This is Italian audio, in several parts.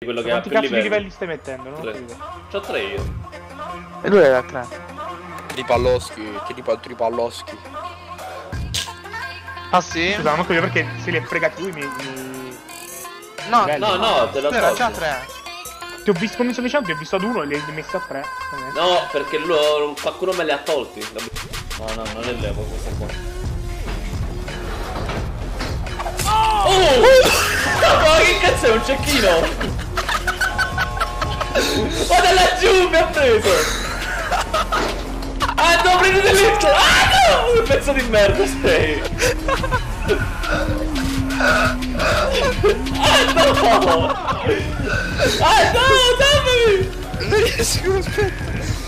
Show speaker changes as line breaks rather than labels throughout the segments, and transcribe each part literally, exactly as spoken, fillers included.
quello che ha
Quanti
più
cazzo di
livelli.
livelli stai mettendo? Non ho capito.
C'ho tre io.
E lui era tre.
Tripalloschi, tripa, tripalloschi.
Ah sì?
Scusa, non ho capito perché se li hai fregati lui mi... mi...
No,
Livelli.
No, no, te l'ho
era già
tolto.
tre.
Ti ho visto, come sto dicendo, ti ho visto ad uno e li hai messi a tre.
No, perché lo, qualcuno me li ha tolti. No, no, non è levo questo qua. Oh! Ma che cazzo è un cecchino? Guarda laggiù, mi ha preso! Ah no, prendete lì! Ah no! Un pezzo di merda sei! Ah no! Ah no, dammi!
Non riesco, aspetta.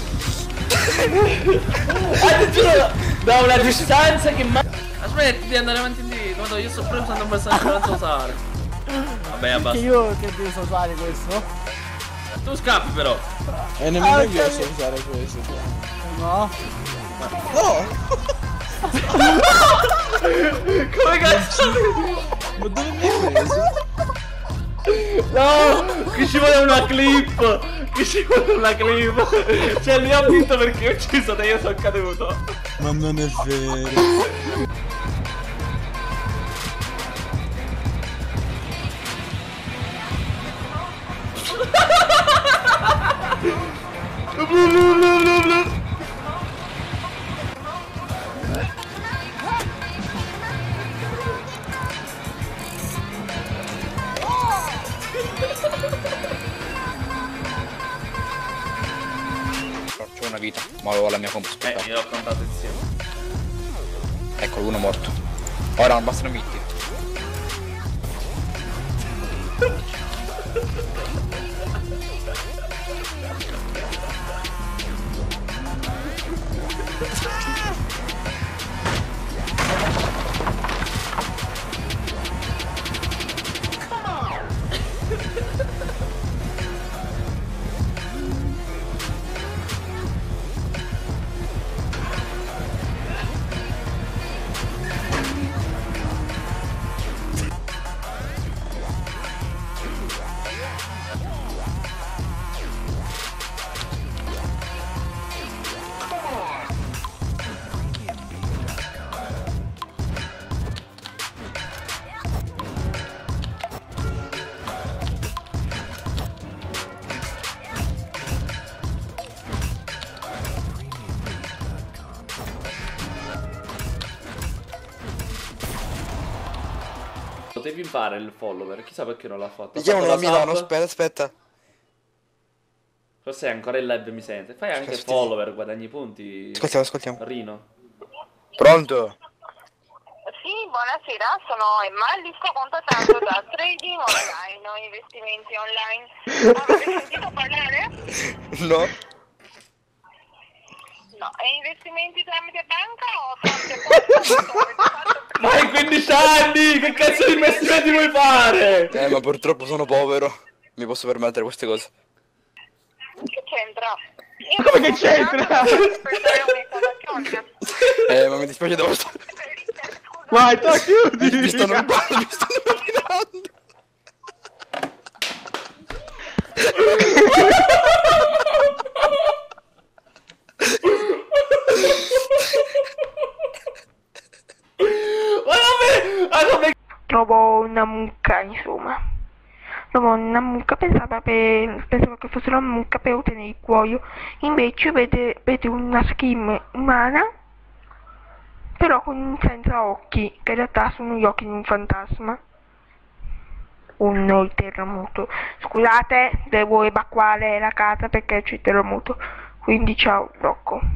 Ah, ti giuro, da una distanza che ma... Aspetti di andare avanti e indietro, guarda, io sto proprio usando un bersaglio che non so usare. Vabbè,
Che
basta.
io che devo usare questo?
Tu scappi però.
E nemmeno
Ah,
io
ok.
so usare questo.
No?
No!
Come cazzo?
Ma dove mi hai preso?
No! Qui ci vuole una clip! Qui ci vuole una clip! Cioè lì ho vinto perché ho ucciso te, io sono caduto.
Ma non è vero.
C'ho una vita, ma avevo la mia comp.
Eh, io l'ho contato insieme.
Ecco, uno morto. Ora non bastano vittime.
Potevi fare il follower, chissà perché non l'ha fatto.
Mi
Ha
chiamano
fatto
da
la
Milano,
sub.
aspetta, aspetta.
Forse è ancora in live mi sente. Fai anche
Ascolti.
follower, guadagni punti.
Ascoltiamo, ascoltiamo.
Rino.
Pronto?
Sì, buonasera, sono Emma, li sto contattando da trading online o investimenti online. Avete sentito parlare?
No?
No, e investimenti tramite banca o tramite posta?
Ma hai quindici anni! Che cazzo di investimenti vuoi fare?
Eh, ma purtroppo sono povero. Mi posso permettere queste cose.
Che c'entra?
Come che c'entra?
Per dare un'informazione.
Eh, ma mi dispiace, devo stare.
Vai, te la chiudi!
Mi stanno rubando, mi stanno rovinando.
Ma come? Ma come?
Trovo una mucca, insomma. Trovo una mucca, pensava, per, pensavo che fosse una mucca per ottenere il cuoio. Invece vede, vede una skin umana, però con senza occhi, che in realtà sono gli occhi di un fantasma. Un il terremoto. Scusate, devo evacuare la casa perché c'è il terremoto. Quindi ciao, Rocco.